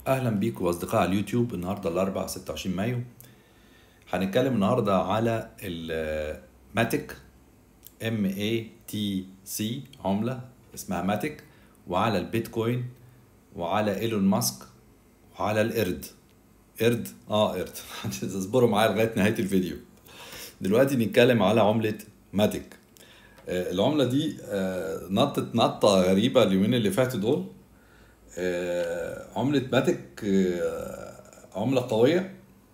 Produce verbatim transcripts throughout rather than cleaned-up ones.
اهلا بيكم اصدقاء على اليوتيوب. النهارده الاربعاء ستة وعشرين مايو. هنتكلم النهارده على الماتيك ام اي تي سي، عمله اسمها ماتيك، وعلى البيتكوين، وعلى ايلون ماسك، وعلى القرد. قرد اه قرد اصبروا معايا لغايه نهايه الفيديو. دلوقتي نتكلم على عمله ماتيك. العمله دي نطت نطه غريبه اليومين اللي فاتوا دول. عملة ماتيك عملة قوية،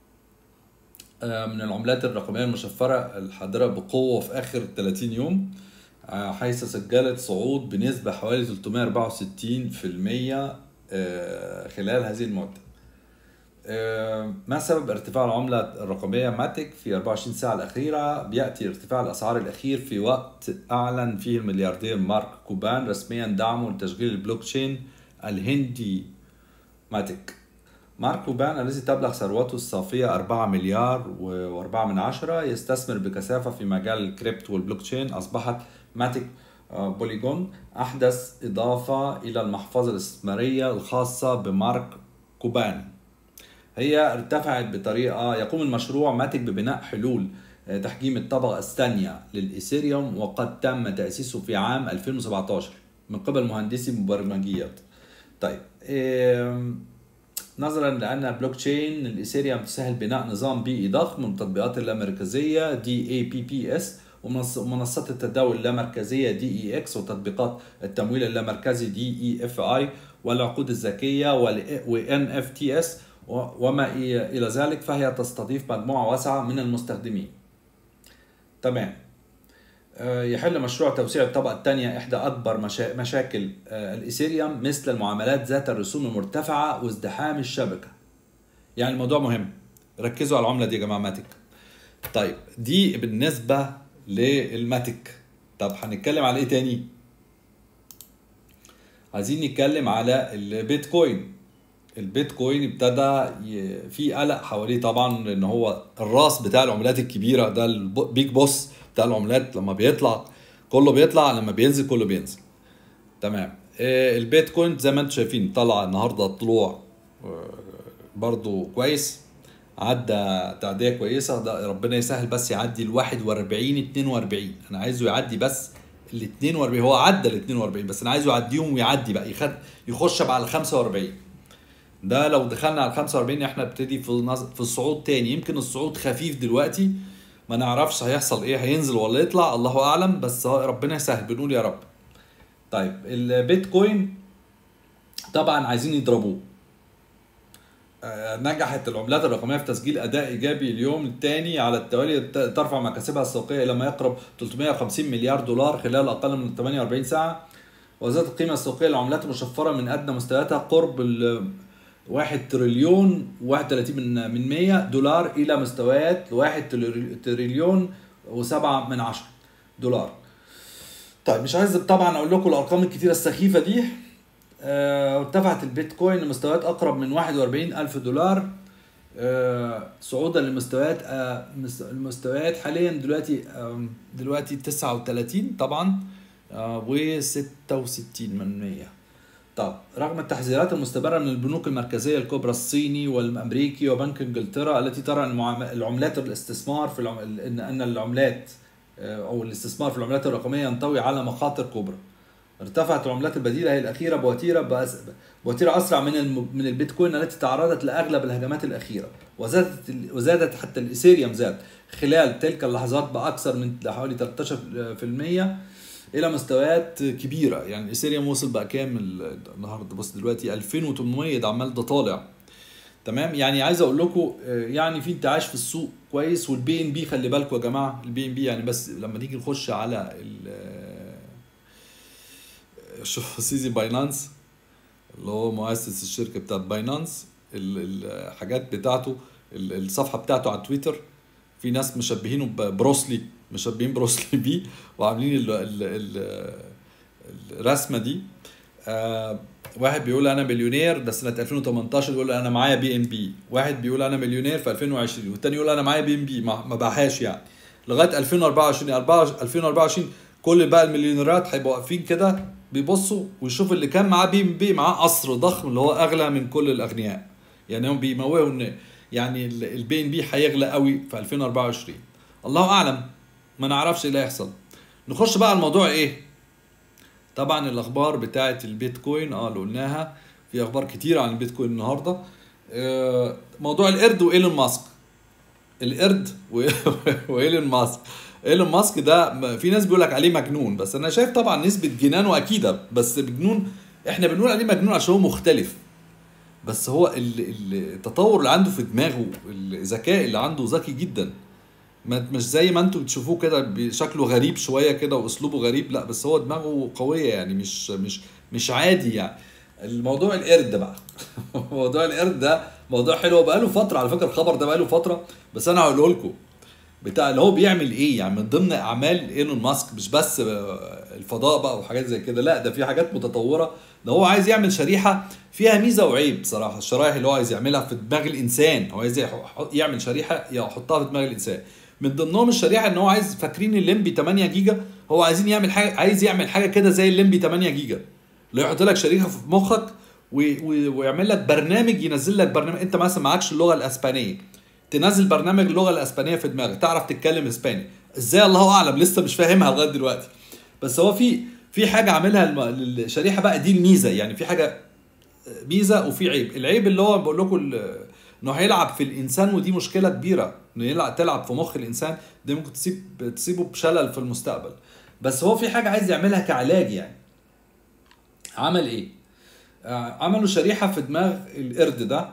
من العملات الرقمية المشفرة الحاضرة بقوة في آخر ثلاثين يوم، حيث سجلت صعود بنسبة حوالي ثلاثمائة وأربعة وستين بالمئة خلال هذه المدة. ما سبب ارتفاع العملة الرقمية ماتيك في أربعة وعشرين ساعة الأخيرة؟ بيأتي ارتفاع الأسعار الأخير في وقت أعلن فيه الملياردير مارك كوبان رسميا دعمه لتشغيل البلوك تشين الهندي ماتيك. مارك كوبان الذي تبلغ ثروته الصافية أربعة مليار وأربعة من عشرة يستثمر بكثافة في مجال الكريبتو والبلوك تشين. أصبحت ماتيك بوليجون أحدث إضافة إلى المحفظة الاستثمارية الخاصة بمارك كوبان. هي ارتفعت بطريقة يقوم المشروع ماتيك ببناء حلول تحجيم الطبقة الثانية للإيثيريوم، وقد تم تأسيسه في عام ألفين وسبعة عشر من قبل مهندسي مبرمجيات. طيب إيه نظرا لان البلوك تشين الايثيريوم تسهل بناء نظام بيئي ضخم من التطبيقات اللامركزيه دي اي بي بي اس ومنصات التداول اللامركزيه دي اي اكس وتطبيقات التمويل اللامركزي دي اي اف اي والعقود الذكيه وان اف تي اس وما الى ذلك، فهي تستضيف مجموعه واسعه من المستخدمين. تمام. يحل مشروع توسيع الطبقة الثانية إحدى أكبر مشا... مشاكل الإيثيريوم، مثل المعاملات ذات الرسوم المرتفعة وازدحام الشبكة. يعني الموضوع مهم، ركزوا على العملة دي يا جماعة ماتيك. طيب دي بالنسبة للماتيك. طب هنتكلم على إيه تاني؟ عايزين نتكلم على البيتكوين. البيتكوين ابتدى في قلق حواليه طبعا، لأن هو الراس بتاع العملات الكبيرة، ده البيج بوس بتاع العملات. لما بيطلع كله بيطلع، لما بينزل كله بينزل. تمام. البيتكوين زي ما انتم شايفين طلع النهارده طلوع برضو كويس، عدى تعديه كويسه. ده ربنا يسهل بس يعدي ال واحد وأربعين اتنين وأربعين. انا عايزه يعدي بس ال اتنين وأربعين. هو عدى ال اتنين وأربعين بس انا عايزه يعديهم ويعدي بقى يخد يخش بقى على خمسة وأربعين. ده لو دخلنا على خمسة وأربعين احنا نبتدي في في الصعود تاني. يمكن الصعود خفيف دلوقتي، ما نعرفش هيحصل ايه، هينزل ولا يطلع، الله اعلم، بس ربنا يسهل، بنقول يا رب. طيب البيتكوين طبعا عايزين يضربوه. آه نجحت العملات الرقميه في تسجيل اداء ايجابي اليوم الثاني على التوالي، ترفع مكاسبها السوقيه الى ما يقرب ثلاثمائة وخمسين مليار دولار خلال اقل من ثمانية وأربعين ساعه، وزادت القيمه السوقيه للعملات المشفره من ادنى مستوياتها قرب ال واحد تريليون واحد وثلاثين من من مية دولار الى مستويات واحد تريليون وسبعة من عشرة دولار. طيب مش عايز طبعا اقول لكم الارقام الكتيره السخيفه دي. ارتفعت البيتكوين لمستويات اقرب من واحد وأربعين ألف دولار، أه صعودا لمستويات أه المستويات حاليا دلوقتي أه دلوقتي تسعة وثلاثين طبعا أه وستة وستين من مية. طب رغم التحذيرات المستمرة من البنوك المركزية الكبرى الصيني والأمريكي وبنك إنجلترا التي ترى أن العملات الاستثمار في العم... أن العملات أو الاستثمار في العملات الرقمية ينطوي على مخاطر كبرى، ارتفعت العملات البديلة هي الأخيرة بوتيرة بأس... بوتيرة أسرع من الم... من البيتكوين التي تعرضت لأغلب الهجمات الأخيرة، وزادت وزادت حتى الإيثيريوم زاد خلال تلك اللحظات بأكثر من حوالي ثلاثة عشر بالمية الى مستويات كبيره. يعني الايثيريوم وصل بقى كام النهارده؟ بص دلوقتي ألفين وثمانمية، ده عمال ده طالع. تمام. يعني عايز اقول لكم يعني في انتعاش في السوق كويس. والبي ان بي خلي بالكم يا جماعه، البي ان بي يعني بس لما نيجي نخش على شوف سيزي باينانس اللي هو مؤسس الشركه بتاعت باينانس، الحاجات بتاعته، الصفحه بتاعته على تويتر، في ناس مشبهينه ببروسلي، مشبهين بروسلي بيه وعاملين ال ال ال الرسمه دي. آه واحد بيقول انا مليونير، ده سنه ألفين وتمنتاشر، يقول انا معايا بي ام بي. واحد بيقول انا مليونير في ألفين وعشرين، والتاني يقول انا معايا بي ام بي، ما باعهاش يعني، لغايه ألفين وأربعة وعشرين. ألفين وأربعة وعشرين كل بقى المليونيرات هيبقوا واقفين كده بيبصوا ويشوف اللي كان معاه بي ام بي معاه قصر ضخم اللي هو اغلى من كل الاغنياء. يعني هم بيموهوا ان يعني البي ام بي هيغلى قوي في ألفين وأربعة وعشرين. الله اعلم، ما نعرفش ايه اللي هيحصل. نخش بقى الموضوع ايه. طبعا الاخبار بتاعه البيتكوين اه اللي قلناها، في اخبار كتير عن البيتكوين النهارده. آه موضوع القرد وايلون ماسك. القرد وايلون ماسك. ايلون ماسك ده في ناس بيقول لك عليه مجنون، بس انا شايف طبعا نسبه جنانه اكيده، بس مجنون احنا بنقول عليه مجنون عشان هو مختلف. بس هو التطور اللي عنده في دماغه، الذكاء اللي عنده ذكي جدا، مش زي ما انتوا بتشوفوه كده بشكله غريب شويه كده واسلوبه غريب، لا بس هو دماغه قويه يعني، مش مش مش عادي يعني. الموضوع القرد بقى موضوع القرد ده موضوع حلو بقاله فتره على فكره، الخبر ده بقاله فتره، بس انا هقوله لكم بتاع اللي هو بيعمل ايه. يعني من ضمن اعمال ايلون ماسك مش بس الفضاء بقى وحاجات زي كده، لا ده في حاجات متطوره. ده هو عايز يعمل شريحه فيها ميزه وعيب بصراحه. الشرايح اللي هو عايز يعملها في دماغ الانسان، هو عايز يعمل شريحه يحطها في دماغ الانسان. من ضمنهم الشريحه ان هو عايز، فاكرين الليمبي ثمانية جيجا، هو عايزين يعمل حاجه، عايز يعمل حاجه كده زي الليمبي ثمانية جيجا، اللي يحط لك شريحه في مخك ويعمل لك برنامج، ينزل لك برنامج. انت مثلا معكش اللغه الاسبانيه، تنزل برنامج اللغه الاسبانيه في دماغك، تعرف تتكلم اسباني ازاي الله اعلم، لسه مش فاهمها لغايه دلوقتي. بس هو في في حاجه عاملها الشريحه بقى دي الميزه. يعني في حاجه ميزه وفي عيب. العيب اللي هو بقول لكم انه هيلعب في الانسان، ودي مشكله كبيره انه يلعب تلعب في مخ الانسان، دي ممكن تسيب تصيبه بشلل في المستقبل. بس هو في حاجه عايز يعملها كعلاج. يعني عمل ايه؟ عملوا شريحه في دماغ القرد ده،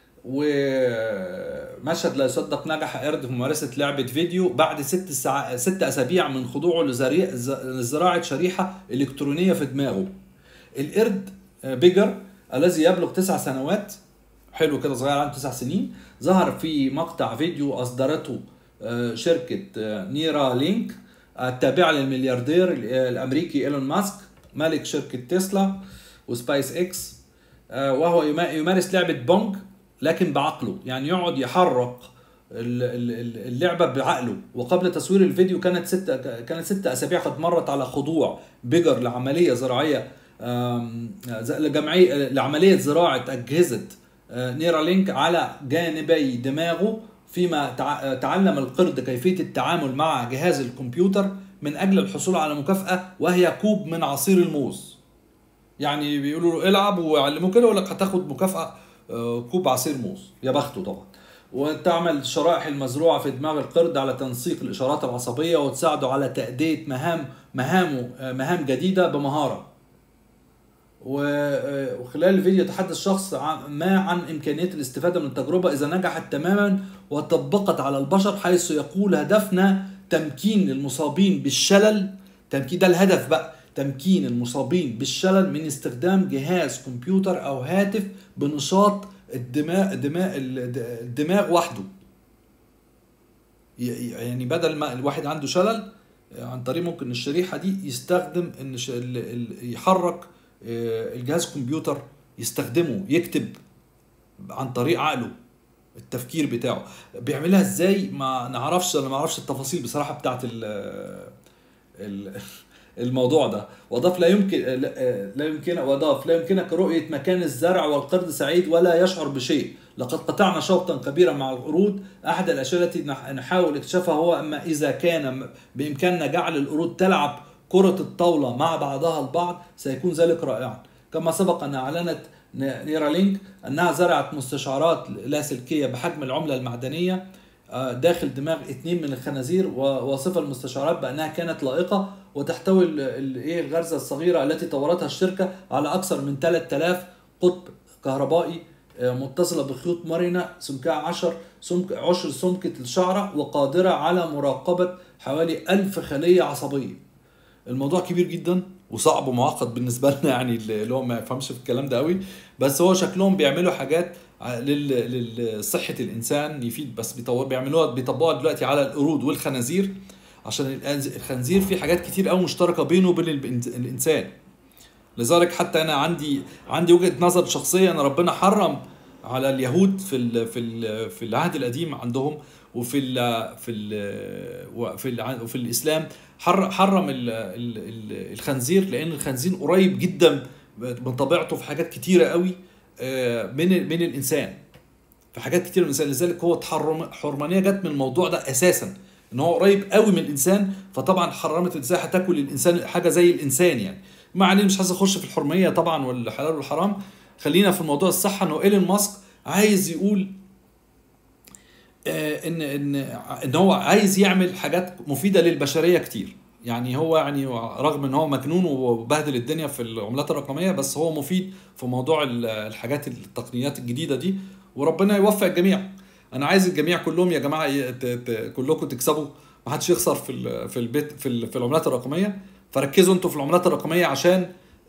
ومشهد لا يصدق، نجح قرد في ممارسه لعبه فيديو بعد ست ساعات ست اسابيع من خضوعه لزراعه شريحه الكترونيه في دماغه. القرد بيجر الذي يبلغ تسع سنوات، حلو كده صغير عنده تسع سنين، ظهر في مقطع فيديو اصدرته شركه نيرا لينك التابعه للملياردير الامريكي ايلون ماسك مالك شركه تسلا وسبايس اكس، وهو يمارس لعبه بونج لكن بعقله. يعني يقعد يحرك اللعبه بعقله. وقبل تصوير الفيديو كانت ست كانت ست اسابيع قد مرت على خضوع بيجر لعمليه زراعيه لجمعيه لعمليه زراعه اجهزه نيرالينك على جانبي دماغه، فيما تعلم القرد كيفيه التعامل مع جهاز الكمبيوتر من اجل الحصول على مكافاه، وهي كوب من عصير الموز. يعني بيقولوا له العب ويعلموه كده، يقول لك هتاخد مكافاه كوب عصير موز. يا بخته طبعا. وتعمل الشرائح المزروعه في دماغ القرد على تنسيق الاشارات العصبيه، وتساعده على تاديه مهام مهامه مهام جديده بمهاره. وخلال الفيديو يتحدث شخص ما عن إمكانية الاستفادة من التجربة إذا نجحت تماما وطبقت على البشر، حيث يقول هدفنا تمكين المصابين بالشلل، تمكين ده الهدف بقى، تمكين المصابين بالشلل من استخدام جهاز كمبيوتر أو هاتف بنشاط الدماغ الدماغ الدماغ وحده. يعني بدل ما الواحد عنده شلل عن طريق ممكن الشريحة دي يستخدم إن يحرك الجهاز الكمبيوتر، يستخدمه يكتب عن طريق عقله التفكير بتاعه. بيعملها ازاي ما نعرفش، انا ما اعرفش التفاصيل بصراحه بتاعت الموضوع ده. واضاف لا يمكن لا يمكن واضاف لا يمكنك رؤيه مكان الزرع والقرد سعيد ولا يشعر بشيء. لقد قطعنا شوطا كبيرا مع القرود. احد الاشياء التي نحاول اكتشافها هو اما اذا كان بامكاننا جعل القرود تلعب كرة الطاولة مع بعضها البعض سيكون ذلك رائعا. كما سبق أن أعلنت نيرالينك أنها زرعت مستشعرات لاسلكية بحجم العملة المعدنية داخل دماغ اثنين من الخنازير، ووصف المستشعرات بأنها كانت لائقة وتحتوي الغرزة الصغيرة التي طورتها الشركة على أكثر من ثلاثة آلاف قطب كهربائي متصلة بخيوط مرنة سمكها عشر سمك عشر سمكة الشعرة، وقادرة على مراقبة حوالي ألف خلية عصبية. الموضوع كبير جدا وصعب ومعقد بالنسبه لنا، يعني اللي هو ما يفهمش في الكلام ده قوي، بس هو شكلهم بيعملوا حاجات لصحه الانسان يفيد، بس بيطور بيعملوها بيطبقوها دلوقتي على القرود والخنازير، عشان الخنزير في حاجات كتير قوي مشتركه بينه وبين الانسان. لذلك حتى انا عندي عندي وجهه نظر شخصيه ان ربنا حرم على اليهود في ال في ال في العهد القديم عندهم، وفي ال في ال وفي ال وفي الاسلام حرم ال ال الخنزير، لان الخنزير قريب جدا من طبيعته في حاجات كتيره قوي من من الانسان، في حاجات كتير من الانسان. لذلك هو حرمانيه جت من الموضوع ده اساسا، ان هو قريب قوي من الانسان، فطبعا حرمت ازاي هتاكل الانسان حاجه زي الانسان يعني. ما علينا، مش عايز اخش في الحرميه طبعا والحلال والحرام، خلينا في الموضوع الصحه. انه ايلون ماسك عايز يقول آه ان ان ان هو عايز يعمل حاجات مفيده للبشريه كتير. يعني هو يعني رغم ان هو مجنون وبهدل الدنيا في العملات الرقميه، بس هو مفيد في موضوع الحاجات التقنيات الجديده دي، وربنا يوفق الجميع. انا عايز الجميع كلهم يا جماعه كلكم تكسبوا، ما حدش يخسر في في البيت في في العملات الرقميه. فركزوا انتوا في العملات الرقميه، عشان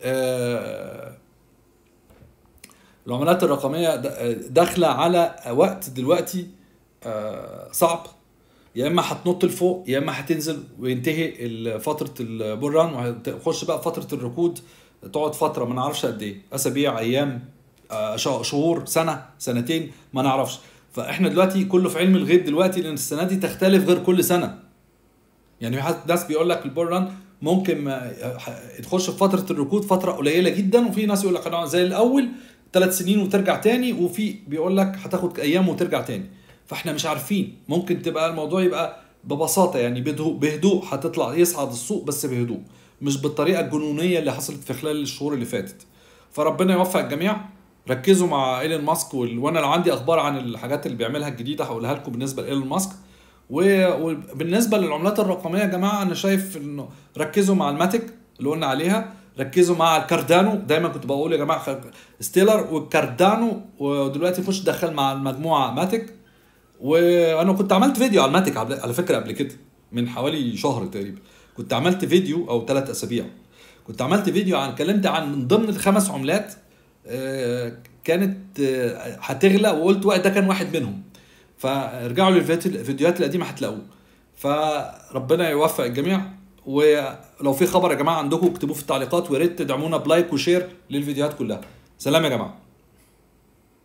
العملات الرقميه داخله على وقت دلوقتي صعب، يا اما هتنط لفوق يا اما هتنزل وينتهي فتره البول ران، وهتخش بقى فتره الركود، تقعد فتره ما نعرفش قد ايه، اسابيع، ايام، شهور، سنه، سنتين، ما نعرفش. فاحنا دلوقتي كله في علم الغيب دلوقتي، لان السنه دي تختلف غير كل سنه. يعني ناس بيقول لك البول ران ممكن تخش في فتره الركود فتره قليله جدا، وفي ناس يقول لك انا زي الاول ثلاث سنين وترجع تاني، وفي بيقول لك هتاخد ايام وترجع تاني. فاحنا مش عارفين، ممكن تبقى الموضوع يبقى ببساطه يعني بهدوء بهدوء هتطلع يصعد السوق، بس بهدوء، مش بالطريقه الجنونيه اللي حصلت في خلال الشهور اللي فاتت. فربنا يوفق الجميع. ركزوا مع ايلون ماسك، وانا لو عندي اخبار عن الحاجات اللي بيعملها الجديده هقولها لكم بالنسبه لايلون ماسك. وبالنسبه للعملات الرقميه يا جماعه، انا شايف انه ركزوا مع الماتيك اللي قلنا عليها، ركزوا مع الكاردانو. دايما كنت بقول يا جماعه ستيلر والكاردانو، ودلوقتي خش دخل مع المجموعه ماتيك. وانا كنت عملت فيديو على الماتيك على فكره قبل كده من حوالي شهر تقريبا، كنت عملت فيديو او ثلاث اسابيع، كنت عملت فيديو عن اتكلمت عن من ضمن الخمس عملات كانت هتغلى، وقلت وقت ده كان واحد منهم. فارجعوا للفيديوهات القديمه هتلاقوه. فربنا يوفق الجميع. ولو في خبر يا جماعه عندكم اكتبوه في التعليقات، ويا ريت تدعمونا بلايك وشير للفيديوهات كلها. سلام يا جماعه.